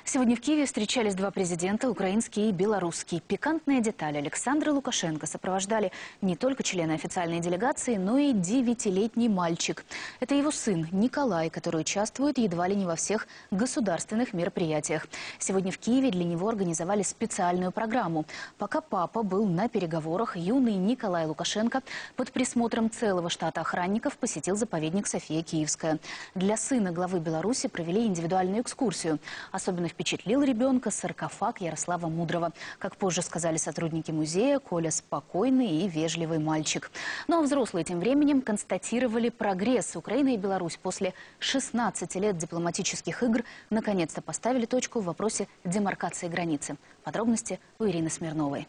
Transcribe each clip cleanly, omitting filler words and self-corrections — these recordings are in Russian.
Сегодня в Киеве встречались два президента, украинский и белорусский. Пикантная деталь: Александра Лукашенко сопровождали не только члены официальной делегации, но и 9-летний мальчик. Это его сын Николай, который участвует едва ли не во всех государственных мероприятиях. Сегодня в Киеве для него организовали специальную программу. Пока папа был на переговорах, юный Николай Лукашенко под присмотром целого штата охранников посетил заповедник София Киевская. Для сына главы Беларуси провели индивидуальную экскурсию. Особенно впечатлил ребенка саркофаг Ярослава Мудрого. Как позже сказали сотрудники музея, Коля спокойный и вежливый мальчик. Ну а взрослые тем временем констатировали прогресс. Украина и Беларусь после 16 лет дипломатических игр наконец-то поставили точку в вопросе демаркации границы. Подробности у Ирины Смирновой.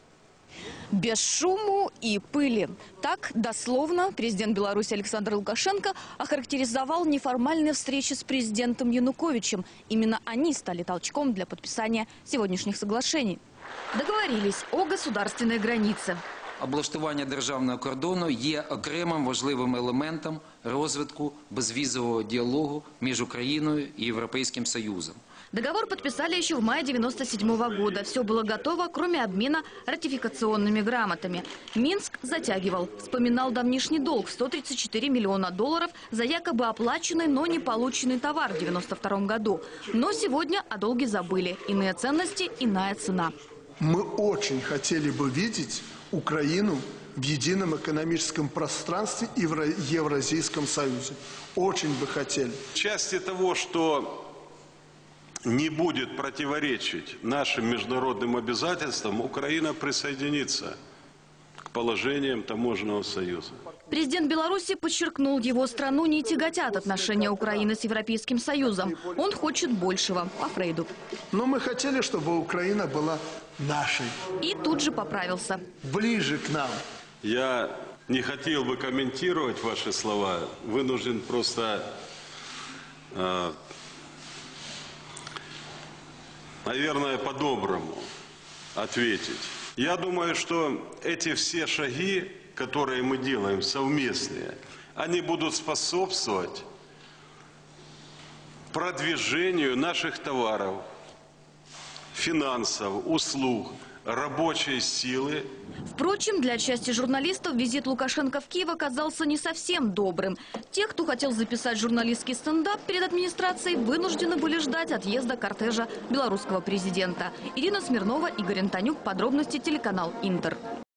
Без шуму и пыли. Так, дословно, президент Беларуси Александр Лукашенко охарактеризовал неформальные встречи с президентом Януковичем. Именно они стали толчком для подписания сегодняшних соглашений. Договорились о государственной границе. Облаштування державного кордону є окремим важливим елементом розвитку безвізового діалогу між Україною і Європейським Союзом. Договор подписали еще в мае 1997 года. Все было готово, кроме обмена ратификационными грамотами. Минск затягивал. Вспоминал давнишний долг в $134 миллиона за якобы оплаченный, но не полученный товар в 1992 году. Но сегодня о долге забыли. Иные ценности, иная цена. Мы очень хотели бы видеть Украину в едином экономическом пространстве и в Евразийском союзе. Очень бы хотели. В части того, что не будет противоречить нашим международным обязательствам, Украина присоединится к положениям таможенного союза. Президент Беларуси подчеркнул, его страну не тяготят отношения Украины с Европейским Союзом. Он хочет большего, по Фрейду. Но мы хотели, чтобы Украина была нашей. И тут же поправился. Ближе к нам. Я не хотел бы комментировать ваши слова. Вынужден просто, наверное, по-доброму ответить. Я думаю, что эти все шаги, которые мы делаем совместные, они будут способствовать продвижению наших товаров, финансов, услуг, рабочей силы. Впрочем, для части журналистов визит Лукашенко в Киев оказался не совсем добрым. Те, кто хотел записать журналистский стендап перед администрацией, вынуждены были ждать отъезда кортежа белорусского президента. Ирина Смирнова, Игорь Антонюк. Подробности телеканал Интер.